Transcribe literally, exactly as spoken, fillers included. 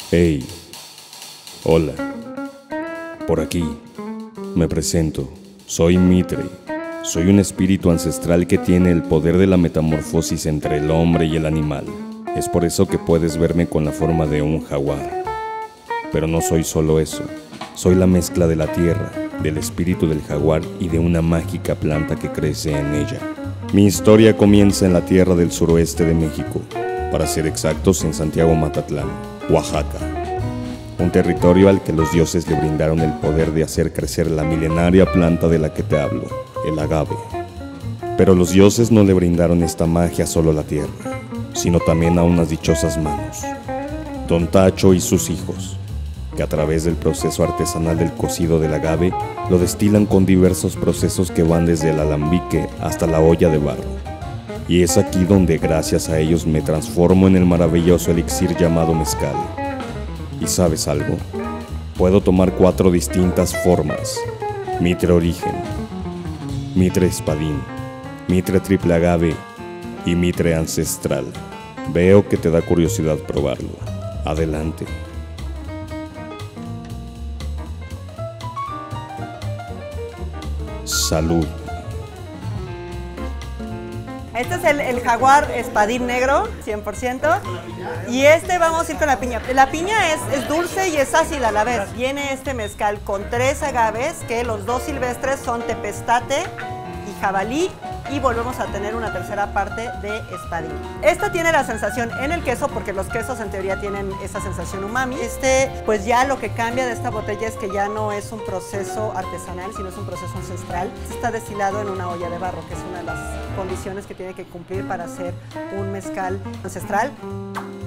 Hey, hola, por aquí, me presento, soy Mitre, soy un espíritu ancestral que tiene el poder de la metamorfosis entre el hombre y el animal. Es por eso que puedes verme con la forma de un jaguar. Pero no soy solo eso, soy la mezcla de la tierra, del espíritu del jaguar y de una mágica planta que crece en ella. Mi historia comienza en la tierra del suroeste de México, para ser exactos en Santiago Matatlán, Oaxaca, un territorio al que los dioses le brindaron el poder de hacer crecer la milenaria planta de la que te hablo, el agave. Pero los dioses no le brindaron esta magia solo a la tierra, sino también a unas dichosas manos, Don Tacho y sus hijos, que a través del proceso artesanal del cocido del agave, lo destilan con diversos procesos que van desde el alambique hasta la olla de barro. Y es aquí donde gracias a ellos me transformo en el maravilloso elixir llamado mezcal. ¿Y sabes algo? Puedo tomar cuatro distintas formas: Mitre Origen, Mitre Espadín, Mitre Triple Agave y Mitre Ancestral. Veo que te da curiosidad probarlo. Adelante. Salud. Este es el, el jaguar espadín negro, cien por ciento. Y este vamos a ir con la piña. La piña es, es dulce y es ácida a la vez. Viene este mezcal con tres agaves, que los dos silvestres son tepestate y jabalí. Y volvemos a tener una tercera parte de espadín. Esta tiene la sensación en el queso, porque los quesos en teoría tienen esa sensación umami. Este, pues ya lo que cambia de esta botella es que ya no es un proceso artesanal, sino es un proceso ancestral. Está destilado en una olla de barro, que es una de las condiciones que tiene que cumplir para hacer un mezcal ancestral.